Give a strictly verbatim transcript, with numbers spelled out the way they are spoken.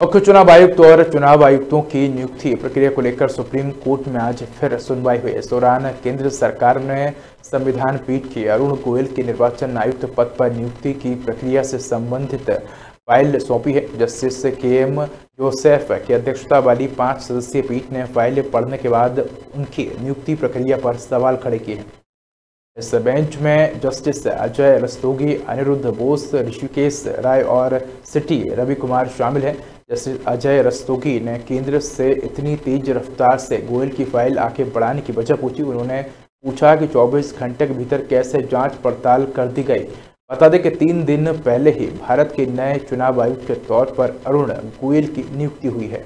मुख्य चुनाव आयुक्त और चुनाव आयुक्तों की नियुक्ति प्रक्रिया को लेकर सुप्रीम कोर्ट में आज फिर सुनवाई हुई। इस दौरान केंद्र सरकार ने संविधान पीठ के अरुण गोयल के निर्वाचन आयुक्त पद पर नियुक्ति की प्रक्रिया से संबंधित फाइल सौंपी है। जस्टिस के एम जोसेफ की अध्यक्षता वाली पांच सदस्यीय पीठ ने फाइल पढ़ने के बाद उनकी नियुक्ति प्रक्रिया पर सवाल खड़े किए हैं। इस बेंच में जस्टिस अजय रस्तोगी, अनिरुद्ध बोस, ऋषिकेश राय और सिटी रवि कुमार शामिल हैं। जस्टिस अजय रस्तोगी ने केंद्र से इतनी तेज रफ्तार से गोयल की फाइल आगे बढ़ाने की वजह पूछी। उन्होंने पूछा कि चौबीस घंटे के भीतर कैसे जांच पड़ताल कर दी गई। बता दें कि तीन दिन पहले ही भारत के नए चुनाव आयुक्त के तौर पर अरुण गोयल की नियुक्ति हुई है।